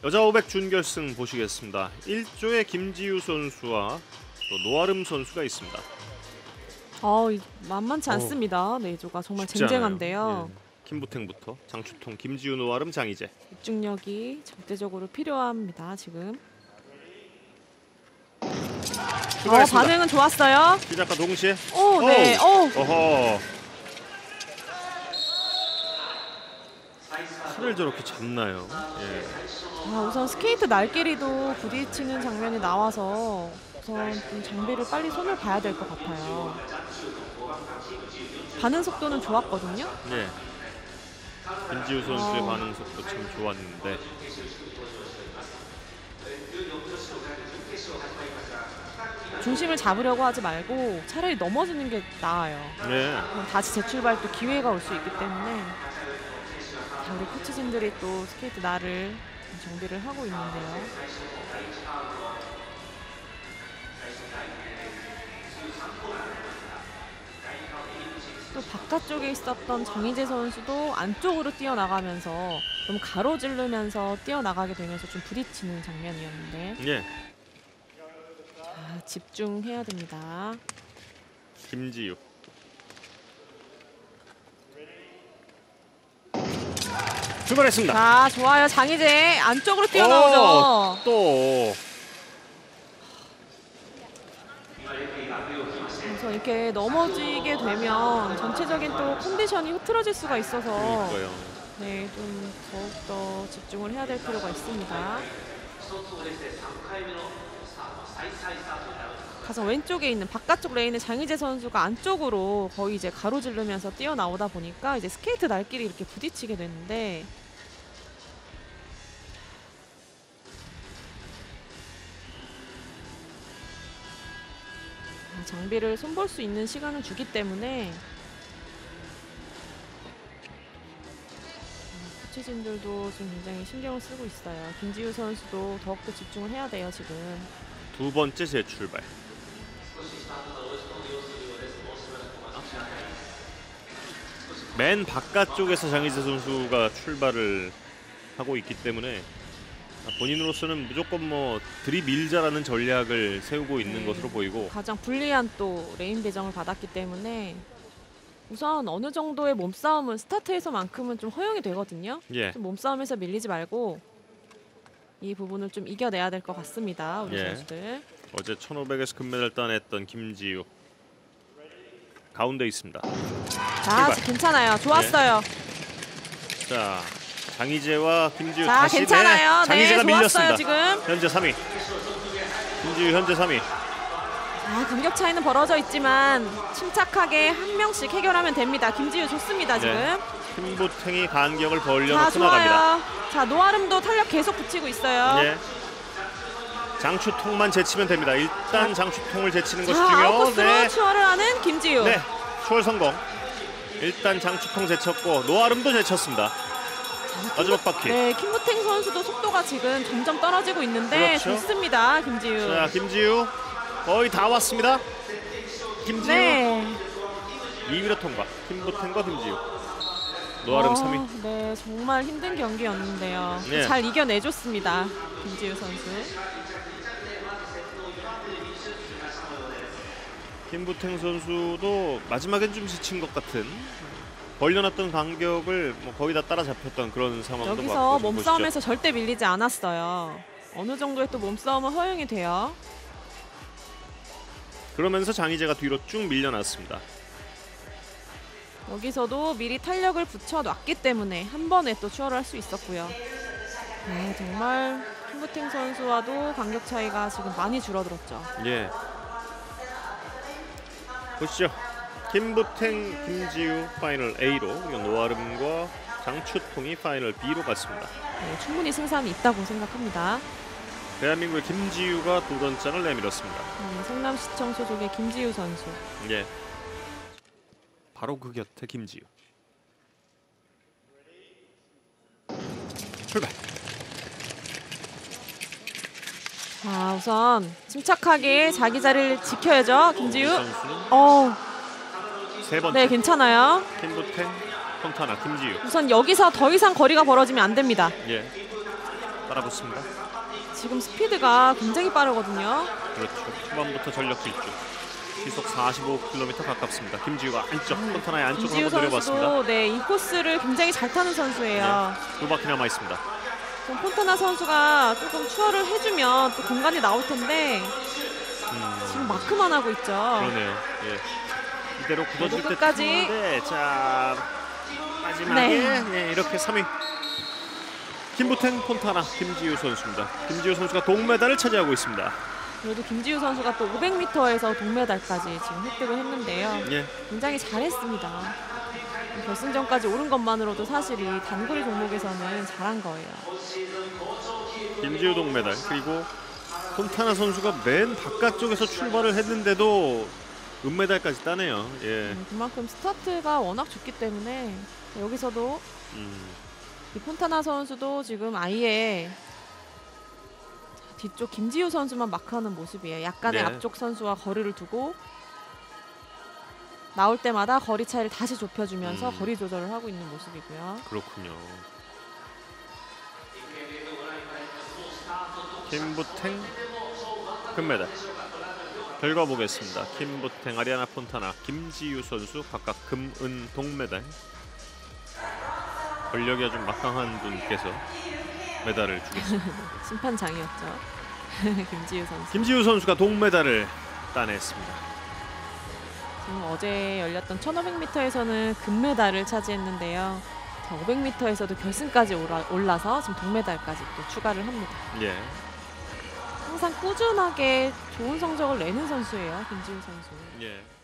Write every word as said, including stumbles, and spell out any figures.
여자 오백 준결승 보시겠습니다. 일 조에 김지우 선수와 또 노아름 선수가 있습니다. 어, 만만치 않습니다. 네, 조가 정말 쟁쟁한데요. 예. 김부탱부터 장추통, 김지우, 노아름, 장희재. 집중력이 절대적으로 필요합니다. 지금. 어, 반응은 좋았어요. 시작과 동시에. 오, 네. 오. 어허. 팔을 저렇게 잡나요? 예. 아, 우선 스케이트 날개리도 부딪히는 장면이 나와서 우선 좀 장비를 빨리 손을 봐야 될 것 같아요. 반응 속도는 좋았거든요. 네. 김지우 선수의 어. 반응 속도 참 좋았는데. 중심을 잡으려고 하지 말고 차라리 넘어지는 게 나아요. 네. 그럼 다시 재출발 또 기회가 올 수 있기 때문에. 자, 우리 코치진들이 또 스케이트 날을 정비를 하고 있는데요. 또 바깥쪽에 있었던 장희재 선수도 안쪽으로 뛰어나가면서 좀 가로지르면서 뛰어나가게 되면서 좀 부딪히는 장면이었는데. 예. 자, 집중해야 됩니다. 김지우. 출발했습니다. 자, 좋아요. 장희재 안쪽으로 뛰어나오죠. 오, 또. 그래서 이렇게 넘어지게 되면 전체적인 또 컨디션이 흐트러질 수가 있어서 그러니까요. 네, 좀 더욱더 집중을 해야 될 필요가 있습니다. 가장 왼쪽에 있는 바깥쪽 레인의 장희재 선수가 안쪽으로 거의 이제 가로지르면서 뛰어나오다 보니까 이제 스케이트 날끼리 이렇게 부딪히게 되는데 장비를 손볼 수 있는 시간을 주기 때문에 코치진들도 지금 굉장히 신경을 쓰고 있어요. 김지우 선수도 더욱더 집중을 해야 돼요, 지금. 두 번째 재출발. 맨 바깥쪽에서 장희재 선수가 출발을 하고 있기 때문에 본인으로서는 무조건 뭐 들이밀자라는 전략을 세우고 있는 네, 것으로 보이고 가장 불리한 또 레인 배정을 받았기 때문에 우선 어느 정도의 몸싸움은 스타트에서만큼은 좀 허용이 되거든요. 예. 좀 몸싸움에서 밀리지 말고 이 부분을 좀 이겨내야 될 것 같습니다. 우리 예. 선수들. 어제 천오백에서 금메달 따냈던 김지우. 가운데 있습니다. 자, 괜찮아요. 좋았어요. 예. 자, 장희재와 김지우 자, 다시 괜찮아요. 네, 장희재가 네, 밀렸습니다. 좋았어요, 지금. 현재 삼 위. 김지우 현재 삼 위. 자, 간격 차이는 벌어져 있지만 침착하게 한 명씩 해결하면 됩니다. 김지우 좋습니다, 지금. 네. 김부탱이 간격을 자, 벌려놓고 좋아요. 나갑니다. 자, 노아름도 탄력 계속 붙이고 있어요. 예. 장추통만 제치면 됩니다. 일단 장추통을 제치는 것이 자, 중요. 아웃코스로 네. 추월을 하는 김지우. 네, 추월 성공. 일단 장추통 제쳤고 노아름도 제쳤습니다. 마지막 바퀴. 네, 김부탱 선수도 속도가 지금 점점 떨어지고 있는데 그렇죠. 좋습니다, 김지우. 자, 김지우 거의 다 왔습니다. 김지우 네. 이 위로 통과. 김부탱과 김지우. 노아름 어, 삼 위. 네, 정말 힘든 경기였는데요. 네. 잘 이겨내줬습니다, 김지우 선수. 김부탱 선수도 마지막엔 좀 지친 것 같은, 벌려놨던 간격을 뭐 거의 다 따라잡혔던 그런 상황도 여기서 봤고, 좀 몸싸움에서 보시죠. 절대 밀리지 않았어요. 어느 정도의 또 몸싸움은 허용이 돼요. 그러면서 장희재가 뒤로 쭉 밀려났습니다. 여기서도 미리 탄력을 붙여놨기 때문에 한 번에 또 추월을 할 수 있었고요. 네, 정말 김부탱 선수와도 간격 차이가 지금 많이 줄어들었죠. 예. 보시죠. 김부탱, 김지우 파이널 A로, 그리고 노아름과 장추통이 파이널 B로 갔습니다. 네, 충분히 승산이 있다고 생각합니다. 대한민국의 김지우가 도전장을 내밀었습니다. 네, 성남시청 소속의 김지우 선수. 예. 바로 그 곁에 김지우. 출발. 자, 우선 침착하게 자기 자리를 지켜야죠, 김지우. 선수는 어, 세 번째. 네, 괜찮아요. 김부탱, 폰타나, 김지우. 우선 여기서 더 이상 거리가 벌어지면 안 됩니다. 예. 따라붙습니다. 지금 스피드가 굉장히 빠르거든요. 그렇죠. 초반부터 전력 질주. 시속 사십오 킬로미터 가깝습니다. 김지우가 안쪽, 폰타나의 안쪽으로 김지우 한번 내려봤습니다. 선수도 네, 이 코스를 굉장히 잘 타는 선수예요. 네, 두 바퀴 남아 있습니다. 좀 폰타나 선수가 조금 추월을 해주면 또 공간이 나올 텐데 음, 지금 마크만 하고 있죠. 그러네요. 예. 이대로 굳어질 때 끝까지. 타는데, 자 마지막에 네. 예, 이렇게 삼 위 김부탱, 폰타나, 김지우 선수입니다. 김지우 선수가 동메달을 차지하고 있습니다. 그래도 김지우 선수가 또 오백 미터에서 동메달까지 지금 획득을 했는데요. 예. 굉장히 잘했습니다. 결승전까지 오른 것만으로도 사실 이 단거리 종목에서는 잘한 거예요. 김지우 동메달, 그리고 폰타나 선수가 맨 바깥쪽에서 출발을 했는데도 은메달까지 따네요. 예. 음, 그만큼 스타트가 워낙 좋기 때문에 여기서도 음, 이 폰타나 선수도 지금 아예 뒤쪽 김지우 선수만 마크하는 모습이에요. 약간의 네. 앞쪽 선수와 거리를 두고 나올 때마다 거리 차이를 다시 좁혀주면서 음. 거리 조절을 하고 있는 모습이고요. 그렇군요. 김부탱 금메달. 결과 보겠습니다. 김부탱, 아리아나 폰타나, 김지우 선수 각각 금, 은, 동메달. 권력이 아주 막강한 분께서 메달을 주겠습니다. 심판장이었죠. 김지우 선수. 김지우 선수가 동메달을 따냈습니다. 지금 어제 열렸던 천오백 미터에서는 금메달을 차지했는데요. 자, 오백 미터에서도 결승까지 올라, 올라서 지금 동메달까지 또 추가를 합니다. 예. 항상 꾸준하게 좋은 성적을 내는 선수예요, 김지우 선수. 예.